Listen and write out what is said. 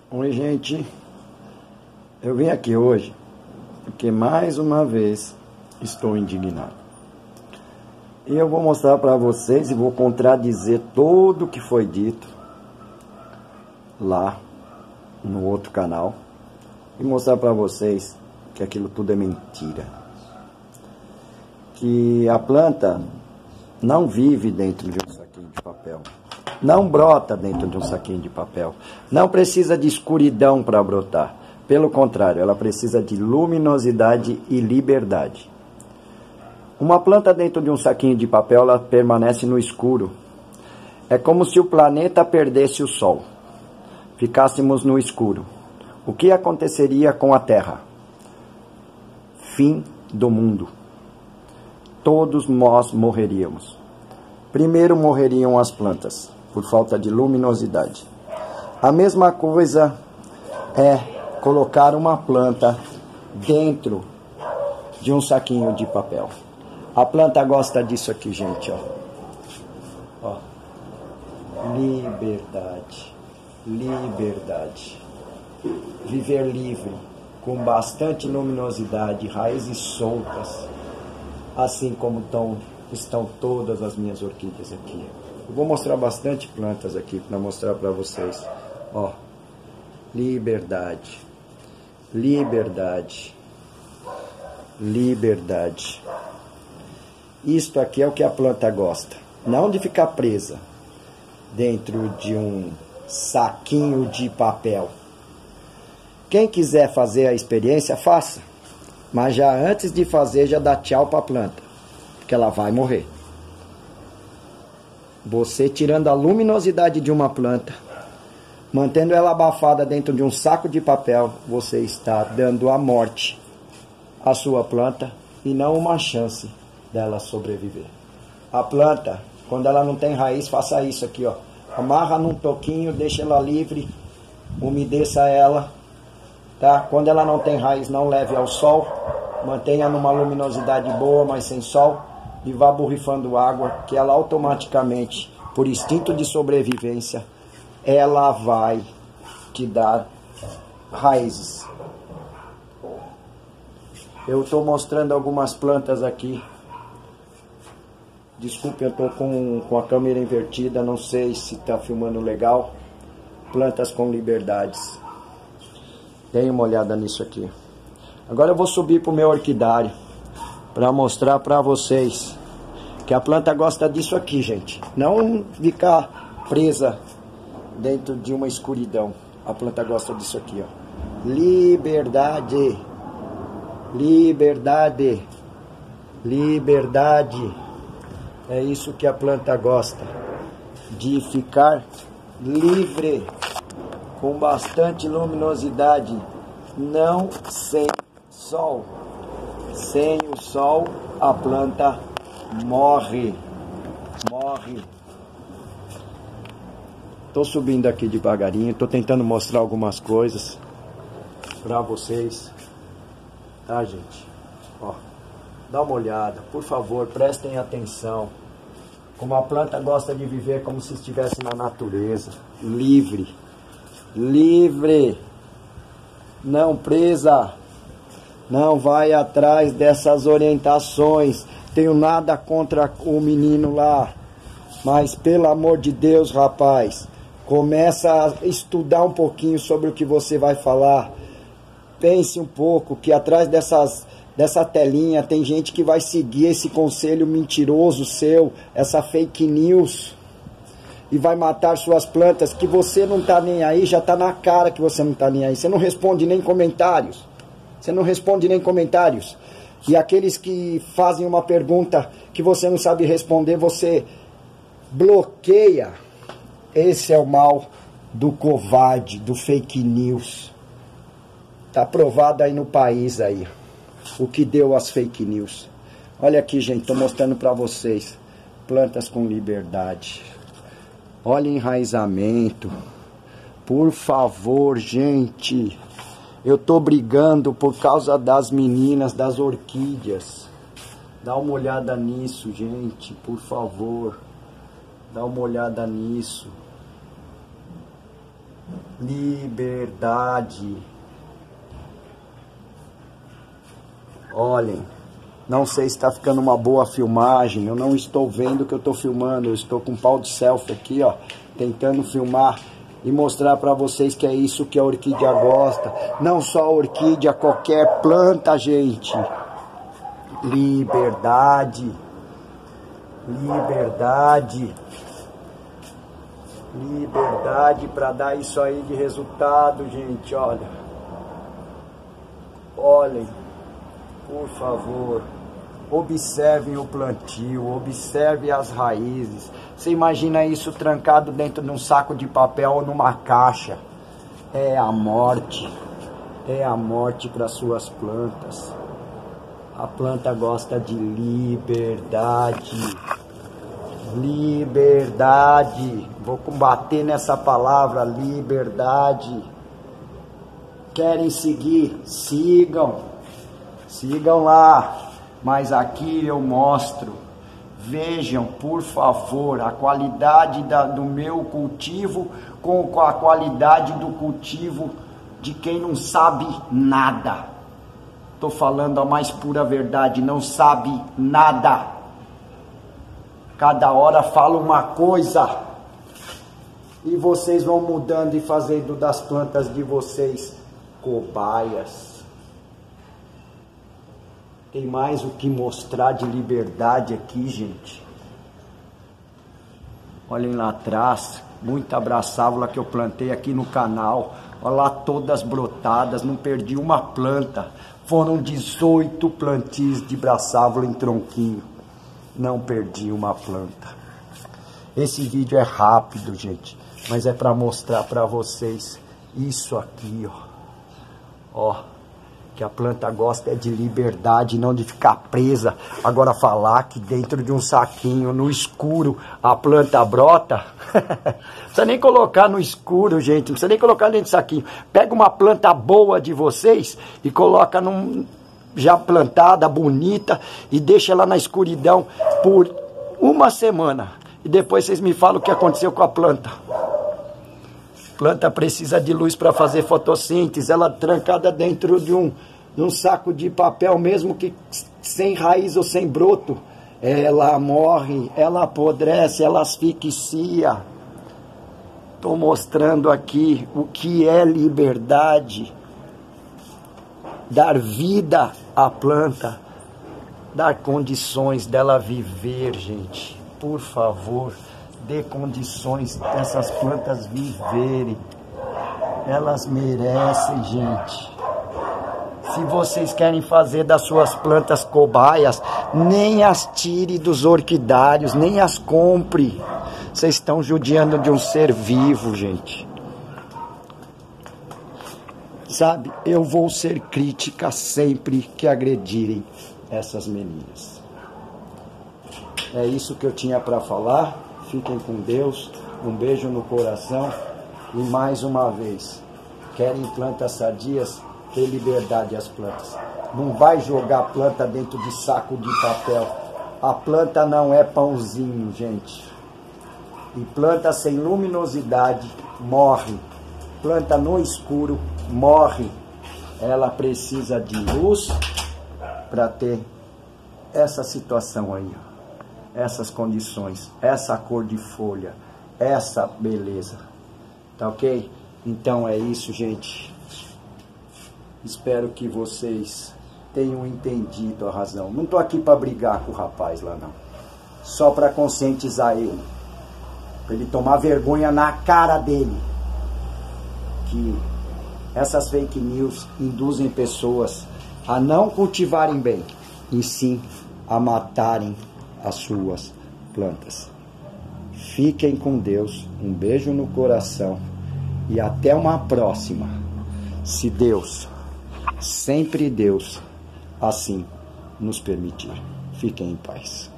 Oi, gente, eu vim aqui hoje porque mais uma vez estou indignado. E eu vou mostrar para vocês e vou contradizer tudo o que foi dito lá no outro canal e mostrar para vocês que aquilo tudo é mentira. Que a planta não vive dentro de um saquinho de papel. Não brota dentro de um saquinho de papel. Não precisa de escuridão para brotar. Pelo contrário, ela precisa de luminosidade e liberdade. Uma planta dentro de um saquinho de papel, ela permanece no escuro. É como se o planeta perdesse o sol. Ficássemos no escuro. O que aconteceria com a Terra? Fim do mundo. Todos nós morreríamos. Primeiro morreriam as plantas, por falta de luminosidade. A mesma coisa é colocar uma planta dentro de um saquinho de papel. A planta gosta disso aqui, gente, ó. Liberdade. Liberdade. Viver livre, com bastante luminosidade, raízes soltas, assim como estão todas as minhas orquídeas aqui. Eu vou mostrar bastante plantas aqui para mostrar para vocês. Ó, liberdade, liberdade, liberdade. Isto aqui é o que a planta gosta. Não de ficar presa dentro de um saquinho de papel. Quem quiser fazer a experiência, faça. Mas já antes de fazer, já dá tchau para a planta, porque ela vai morrer. Você tirando a luminosidade de uma planta, mantendo ela abafada dentro de um saco de papel, você está dando a morte à sua planta e não uma chance dela sobreviver. A planta, quando ela não tem raiz, faça isso aqui, ó. Amarra num toquinho, deixa ela livre, umedeça ela, tá? Quando ela não tem raiz, não leve ao sol, mantenha numa luminosidade boa, mas sem sol, e vá borrifando água, que ela automaticamente, por instinto de sobrevivência, ela vai te dar raízes. Eu estou mostrando algumas plantas aqui. Desculpe, eu estou com a câmera invertida, não sei se está filmando legal. Plantas com liberdades. Deem uma olhada nisso aqui. Agora eu vou subir para o meu orquidário para mostrar para vocês que a planta gosta disso aqui, gente. Não ficar presa dentro de uma escuridão. A planta gosta disso aqui, ó. Liberdade. Liberdade. Liberdade. É isso que a planta gosta. De ficar livre, com bastante luminosidade, não sem sol. Sem o sol, a planta morre. Morre. Estou subindo aqui devagarinho, estou tentando mostrar algumas coisas para vocês. Tá, gente? Ó, dá uma olhada, por favor, prestem atenção. Como a planta gosta de viver como se estivesse na natureza, livre. Livre, não presa, não vai atrás dessas orientações. Tenho nada contra o menino lá, mas pelo amor de Deus, rapaz, começa a estudar um pouquinho sobre o que você vai falar. Pense um pouco que atrás dessa telinha tem gente que vai seguir esse conselho mentiroso seu, essa fake news, e vai matar suas plantas, que você não tá nem aí, já tá na cara que você não tá nem aí. Você não responde nem comentários. Você não responde nem comentários. E aqueles que fazem uma pergunta que você não sabe responder, você bloqueia. Esse é o mal do covarde, do fake news. Tá provado aí no país aí, o que deu as fake news. Olha aqui, gente, tô mostrando pra vocês. Plantas com liberdade. Olha enraizamento. Por favor, gente. Eu tô brigando por causa das meninas, das orquídeas. Dá uma olhada nisso, gente, por favor. Dá uma olhada nisso. liberdade. Olhem, não sei se está ficando uma boa filmagem, eu não estou vendo o que eu estou filmando, eu estou com um pau de selfie aqui, ó, tentando filmar e mostrar para vocês que é isso que a orquídea gosta. Não só a orquídea, qualquer planta, gente. Liberdade. Liberdade. Liberdade para dar isso aí de resultado, gente, olha. Olhem, por favor, observem o plantio, observem as raízes. Você imagina isso trancado dentro de um saco de papel ou numa caixa? É a morte para suas plantas. A planta gosta de liberdade. Liberdade. Vou combater nessa palavra, liberdade. Querem seguir? Sigam. Sigam lá. Mas aqui eu mostro. Vejam, por favor, a qualidade do meu cultivo com a qualidade do cultivo de quem não sabe nada. Estou falando a mais pura verdade, não sabe nada. Cada hora fala uma coisa. E vocês vão mudando e fazendo das plantas de vocês cobaias. Tem mais o que mostrar de liberdade aqui, gente. Olhem lá atrás, muita braçávula que eu plantei aqui no canal. Olha lá, todas brotadas, não perdi uma planta. Foram 18 plantios de braçávula em tronquinho. Não perdi uma planta. Esse vídeo é rápido, gente, mas é para mostrar para vocês isso aqui, ó. Ó. Que a planta gosta é de liberdade, não de ficar presa. Agora falar que dentro de um saquinho, no escuro, a planta brota, não precisa nem colocar no escuro, gente, não precisa nem colocar dentro do saquinho. Pega uma planta boa de vocês e coloca já plantada, bonita, e deixa ela na escuridão por uma semana. E depois vocês me falam o que aconteceu com a planta. Planta precisa de luz para fazer fotossíntese, ela trancada dentro de um saco de papel, mesmo que sem raiz ou sem broto, ela morre, ela apodrece, ela asfixia. Estou mostrando aqui o que é liberdade. Dar vida à planta, dar condições dela viver, gente, por favor. Dê condições dessas plantas viverem. Elas merecem, gente. Se vocês querem fazer das suas plantas cobaias, nem as tire dos orquidários, nem as compre. Vocês estão judiando de um ser vivo, gente. Sabe, eu vou ser crítica sempre que agredirem essas meninas. É isso que eu tinha para falar. Fiquem com Deus, um beijo no coração e mais uma vez, querem plantas sadias? Dê liberdade às plantas. Não vai jogar planta dentro de saco de papel. A planta não é pãozinho, gente. E planta sem luminosidade morre. Planta no escuro morre. Ela precisa de luz para ter essa situação aí, ó. Essas condições, essa cor de folha, essa beleza, tá ok? Então é isso, gente. Espero que vocês tenham entendido a razão. Não tô aqui para brigar com o rapaz lá, não. Só para conscientizar ele, para ele tomar vergonha na cara dele, que essas fake news induzem pessoas a não cultivarem bem, e sim a matarem as suas plantas. Fiquem com Deus, um beijo no coração e até uma próxima. Se Deus, sempre Deus, assim nos permitir. Fiquem em paz.